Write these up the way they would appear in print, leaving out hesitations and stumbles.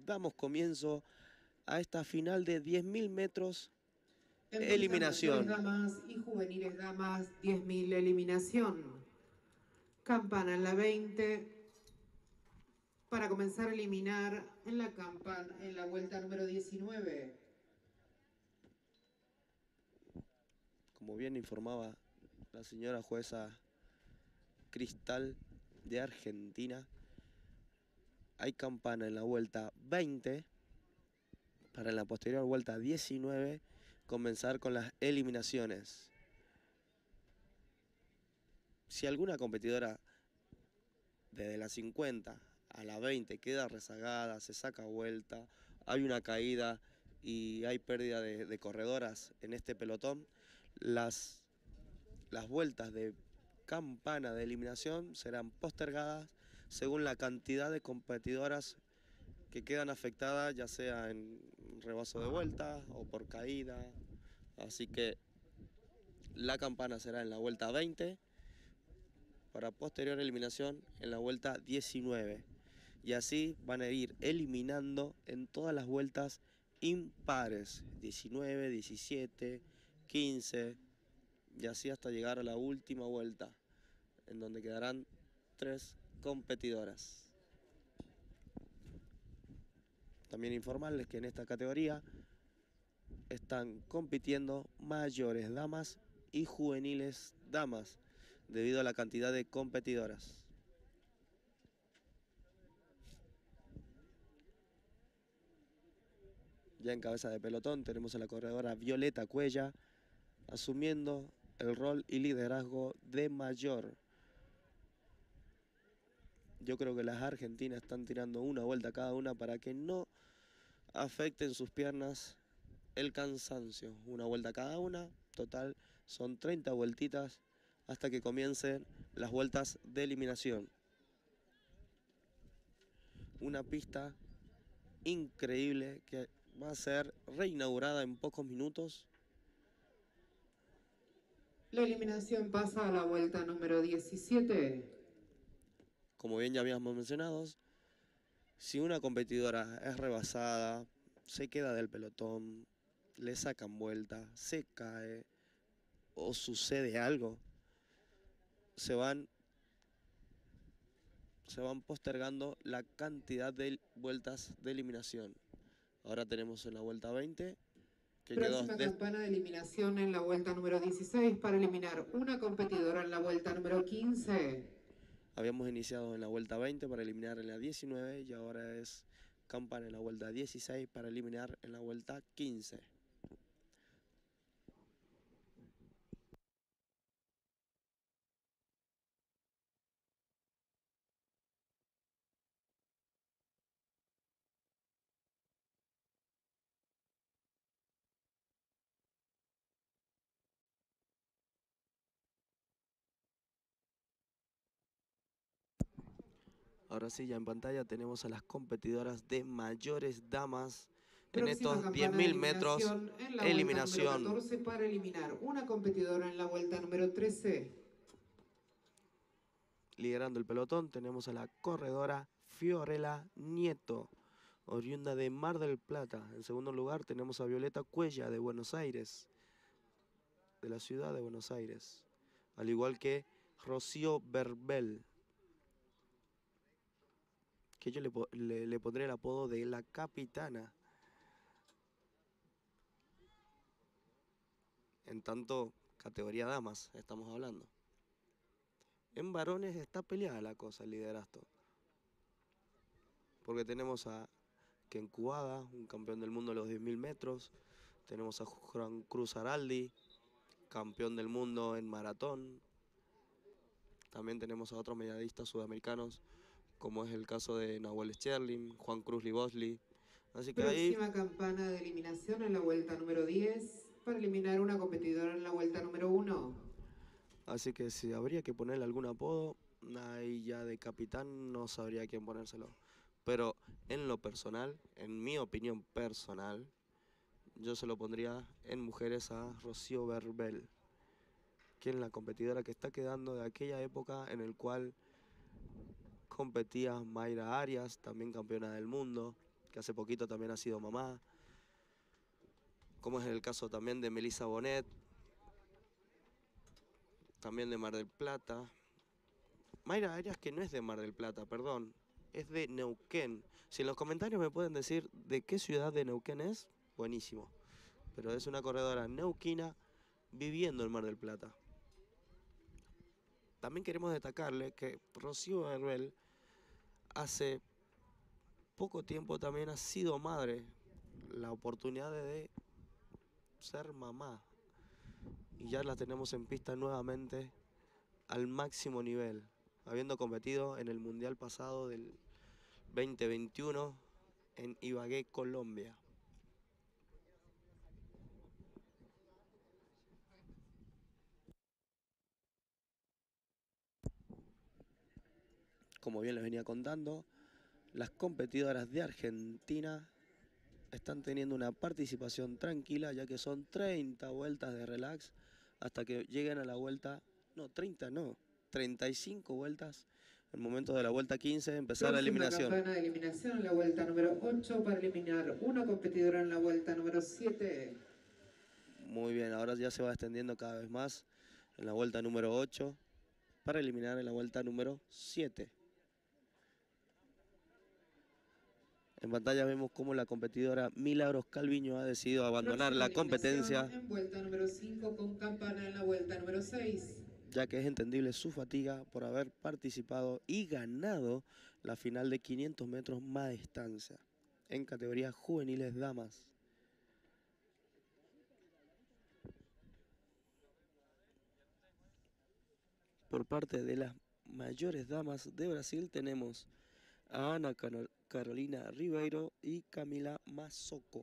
damos comienzo a esta final de 10.000 metros. Eliminación. Damas y juveniles damas, 10.000 eliminación. Campana en la 20 para comenzar a eliminar en la campana en la vuelta número 19. Como bien informaba la señora jueza Cristal de Argentina, hay campana en la vuelta 20 para en la posterior vuelta 19 comenzar con las eliminaciones. Si alguna competidora desde la 50 a la 20 queda rezagada, se saca vuelta, hay una caída y hay pérdida de corredoras en este pelotón, las vueltas de campana de eliminación serán postergadas según la cantidad de competidoras que quedan afectadas, ya sea en rebaso de vuelta o por caída. Así que la campana será en la vuelta 20 para posterior eliminación en la vuelta 19. Y así van a ir eliminando en todas las vueltas impares, 19, 17, 15, y así hasta llegar a la última vuelta, en donde quedarán 3 competidoras. También informarles que en esta categoría están compitiendo mayores damas y juveniles damas, debido a la cantidad de competidoras. Ya en cabeza de pelotón tenemos a la corredora Violeta Cuella, asumiendo el rol y liderazgo de mayor. Yo creo que las argentinas están tirando una vuelta cada una para que no afecten sus piernas el cansancio. Una vuelta cada una, total son 30 vueltitas hasta que comiencen las vueltas de eliminación. Una pista increíble que va a ser reinaugurada en pocos minutos. La eliminación pasa a la vuelta número 17. Como bien ya habíamos mencionado, si una competidora es rebasada, se queda del pelotón, le sacan vuelta, se cae o sucede algo, se van postergando la cantidad de vueltas de eliminación. Ahora tenemos en la vuelta 20 que Próxima campana de eliminación en la vuelta número 16 para eliminar una competidora en la vuelta número 15. Habíamos iniciado en la vuelta 20 para eliminar en la 19 y ahora es campana en la vuelta 16 para eliminar en la vuelta 15. Ahora sí, ya en pantalla tenemos a las competidoras de mayores damas en estos 10.000 metros. En la eliminación. Vuelta número 14 para eliminar una competidora en la vuelta número 13. Liderando el pelotón tenemos a la corredora Fiorella Nieto, oriunda de Mar del Plata. En segundo lugar tenemos a Violeta Cuella de Buenos Aires, de la ciudad de Buenos Aires. Al igual que Rocío Verbel, que yo le pondré el apodo de la capitana. En tanto, categoría damas estamos hablando. En varones está peleada la cosa, el liderazgo. Porque tenemos a Ken Cubada, un campeón del mundo de los 10.000 metros. Tenemos a Juan Cruz Araldi, campeón del mundo en maratón. También tenemos a otros medallistas sudamericanos, como es el caso de Nahuel Scherling, Juan Cruz Libosli. Así que próxima campana de eliminación en la vuelta número 10 para eliminar una competidora en la vuelta número 1. Así que si habría que ponerle algún apodo, ahí ya de capitán no sabría quién ponérselo. Pero en lo personal, en mi opinión personal, yo se lo pondría en mujeres a Rocío Verbel, quien es la competidora que está quedando de aquella época en el cual competía Mayra Arias, también campeona del mundo, que hace poquito también ha sido mamá, como es el caso también de Melissa Bonet, también de Mar del Plata. Mayra Arias, que no es de Mar del Plata, perdón, es de Neuquén. Si en los comentarios me pueden decir de qué ciudad de Neuquén es, buenísimo. Pero es una corredora neuquina viviendo en Mar del Plata. También queremos destacarle que Rocío Verbel hace poco tiempo también ha sido madre, la oportunidad de ser mamá. Y ya la tenemos en pista nuevamente al máximo nivel, habiendo competido en el Mundial pasado del 2021 en Ibagué, Colombia. Como bien les venía contando, las competidoras de Argentina están teniendo una participación tranquila, ya que son 30 vueltas de relax hasta que lleguen a la vuelta, no, 30 no, 35 vueltas. El momento de la vuelta 15, empezar la eliminación. Campana de eliminación, la vuelta número 8 para eliminar una competidora en la vuelta número 7. Muy bien, ahora ya se va extendiendo cada vez más en la vuelta número 8 para eliminar en la vuelta número 7. En pantalla vemos cómo la competidora Milagros Calviño ha decidido abandonar la competencia. En vuelta número 5 con Campana en la vuelta número 6. Ya que es entendible su fatiga por haber participado y ganado la final de 500 metros más distancia en categoría juveniles damas. Por parte de las mayores damas de Brasil tenemos a Ana Carolina Ribeiro y Camila Mazoco.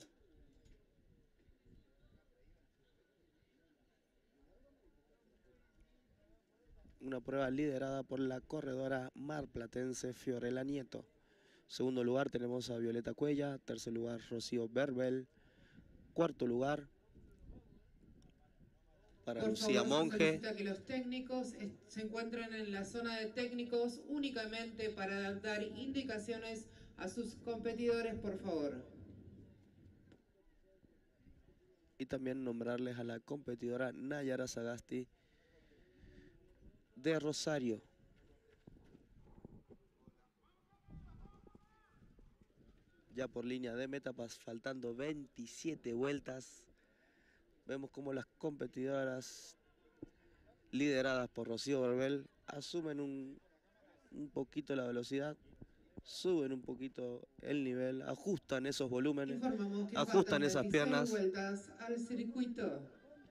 Una prueba liderada por la corredora marplatense Fiorella Nieto. Segundo lugar tenemos a Violeta Cuella, tercer lugar Rocío Verbel, cuarto lugar para Lucía Monge. Que los técnicos se encuentran en la zona de técnicos únicamente para dar indicaciones a sus competidores, por favor. Y también nombrarles a la competidora Nayara Sagasti de Rosario. Ya por línea de meta, faltando 27 vueltas, vemos como las competidoras lideradas por Rocío Verbel asumen un poquito la velocidad, suben un poquito el nivel, ajustan esos volúmenes, ajustan esas piernas. Vueltas al circuito.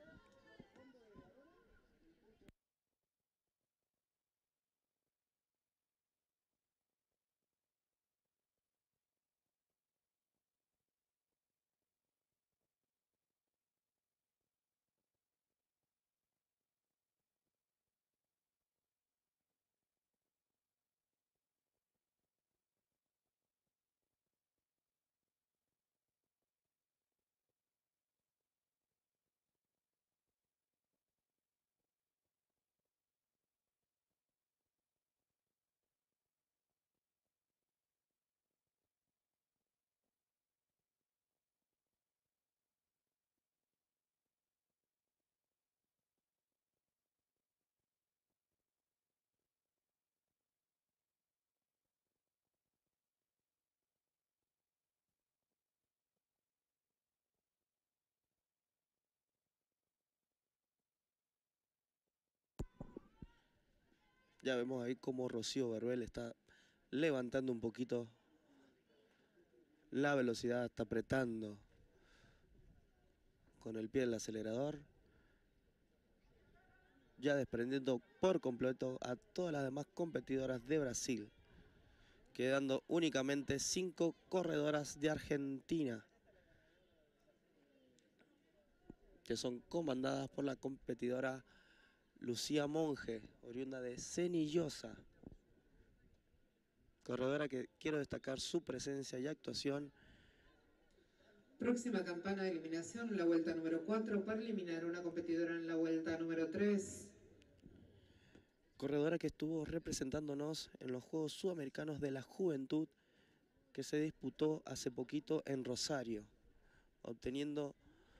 Ya vemos ahí cómo Rocío Verbel está levantando un poquito la velocidad, está apretando con el pie el acelerador, ya desprendiendo por completo a todas las demás competidoras de Brasil, quedando únicamente 5 corredoras de Argentina, que son comandadas por la competidora Lucía Monge, oriunda de Cenillosa. Corredora que quiero destacar su presencia y actuación. Próxima campana de eliminación, la vuelta número 4 para eliminar una competidora en la vuelta número 3. Corredora que estuvo representándonos en los Juegos Sudamericanos de la Juventud, que se disputó hace poquito en Rosario, obteniendo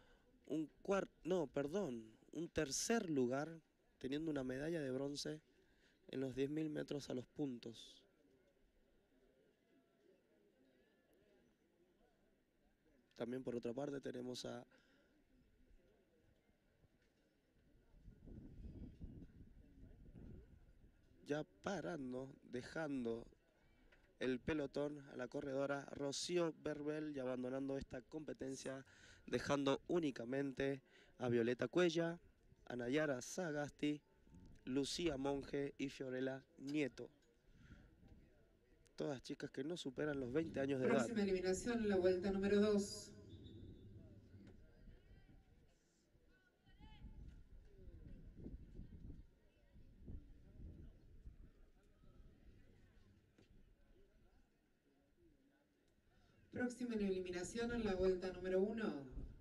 un tercer lugar, teniendo una medalla de bronce en los 10.000 metros a los puntos. También por otra parte tenemos a ya parando, dejando el pelotón a la corredora Rocío Berbel y abandonando esta competencia, dejando únicamente a Violeta Cuella, a Nayara Sagasti, Lucía Monge y Fiorella Nieto. Todas chicas que no superan los 20 años de edad. Próxima eliminación en la vuelta número 2. Próxima eliminación en la vuelta número 1.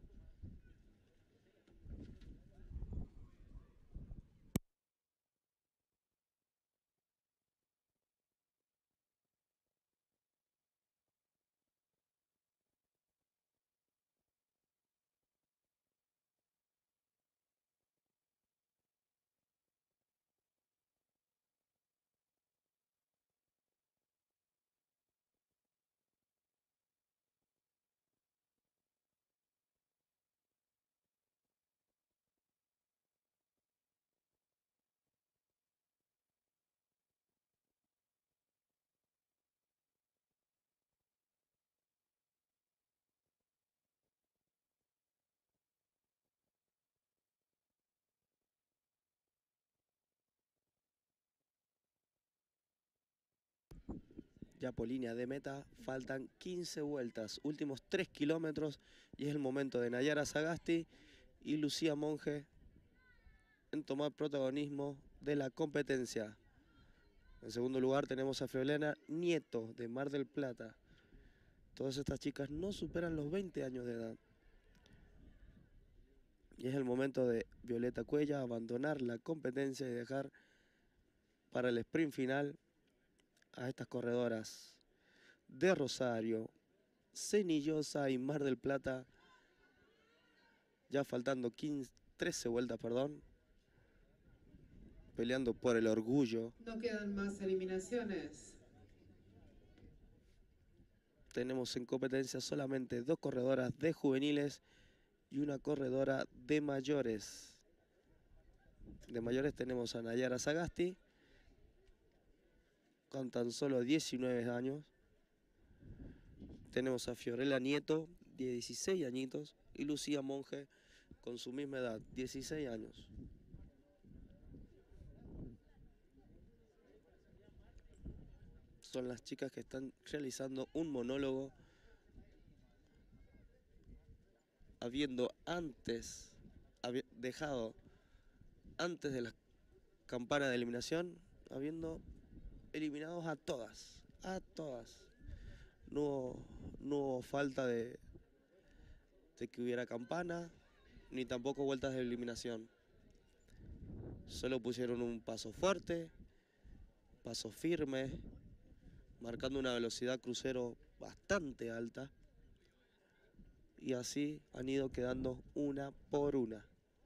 Ya por línea de meta, faltan 15 vueltas, últimos 3 kilómetros y es el momento de Nayara Sagasti y Lucía Monge en tomar protagonismo de la competencia. En segundo lugar tenemos a Fiorella Nieto de Mar del Plata. Todas estas chicas no superan los 20 años de edad. Y es el momento de Violeta Cuella abandonar la competencia y dejar para el sprint final a estas corredoras de Rosario, Cenillosa y Mar del Plata, ya faltando 13 vueltas, peleando por el orgullo. No quedan más eliminaciones. Tenemos en competencia solamente 2 corredoras de juveniles y una corredora de mayores. De mayores tenemos a Nayara Sagasti, con tan solo 19 años. Tenemos a Fiorella Nieto, de 16 añitos, y Lucía Monge, con su misma edad, 16 años. Son las chicas que están realizando un monólogo, habiendo dejado antes de la campana de eliminación, habiendo eliminados a todas. No hubo falta de que hubiera campana, ni tampoco vueltas de eliminación. Solo pusieron un paso fuerte, paso firme, marcando una velocidad crucero bastante alta. Y así han ido quedando una por una.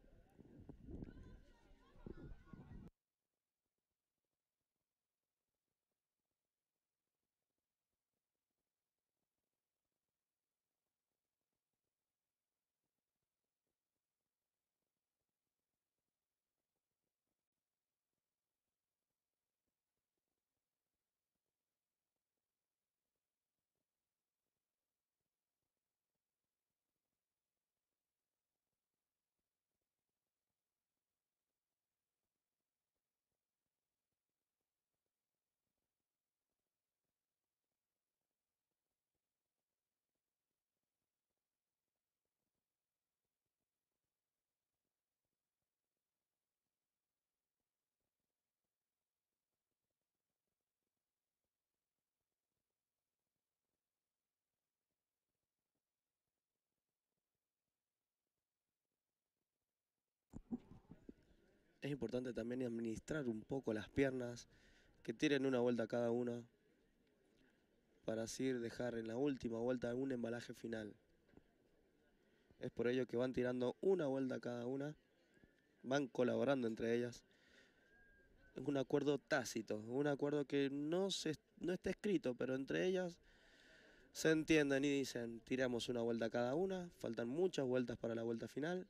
Es importante también administrar un poco las piernas, que tiren una vuelta cada una, para así dejar en la última vuelta un embalaje final. Es por ello que van tirando una vuelta cada una, van colaborando entre ellas. Es un acuerdo tácito, un acuerdo que no está escrito, pero entre ellas se entienden y dicen, tiramos una vuelta cada una, faltan muchas vueltas para la vuelta final.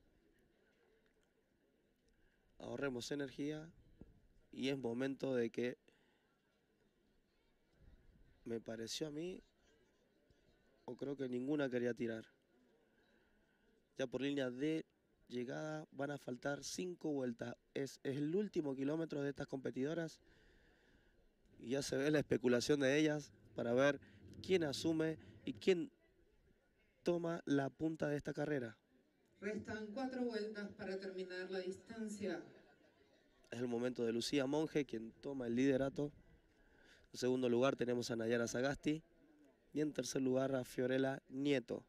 Ahorremos energía y es momento de que, me pareció a mí, o creo que ninguna quería tirar. Ya por línea de llegada van a faltar 5 vueltas. Es el último kilómetro de estas competidoras y ya se ve la especulación de ellas para ver quién asume y quién toma la punta de esta carrera. Restan 4 vueltas para terminar la distancia. Es el momento de Lucía Monge, quien toma el liderato. En segundo lugar tenemos a Nayara Sagasti y en tercer lugar a Fiorella Nieto.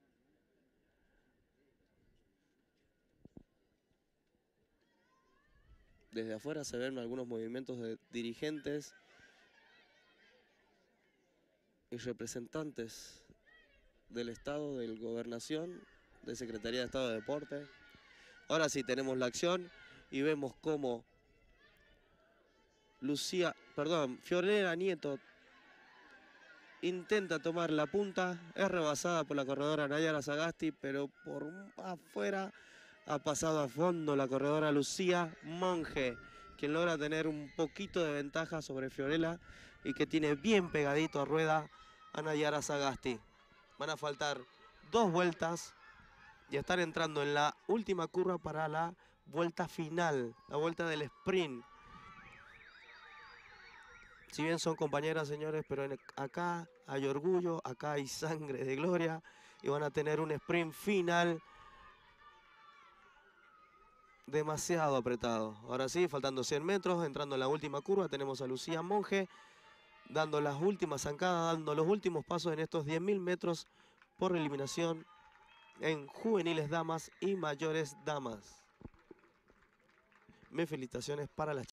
Desde afuera se ven algunos movimientos de dirigentes y representantes del Estado, de Gobernación, de Secretaría de Estado de Deporte. Ahora sí tenemos la acción y vemos cómo Fiorella Nieto intenta tomar la punta, es rebasada por la corredora Nayara Sagasti, pero por afuera ha pasado a fondo la corredora Lucía Monge, quien logra tener un poquito de ventaja sobre Fiorella y que tiene bien pegadito a rueda a Nayara Sagasti. Van a faltar 2 vueltas y están entrando en la última curva para la vuelta final, la vuelta del sprint. Si bien son compañeras, señores, pero acá hay orgullo, acá hay sangre de gloria y van a tener un sprint final demasiado apretado. Ahora sí, faltando 100 metros, entrando en la última curva, tenemos a Lucía Monge dando las últimas zancadas, dando los últimos pasos en estos 10.000 metros por eliminación en juveniles damas y mayores damas. Mis felicitaciones para las chicas.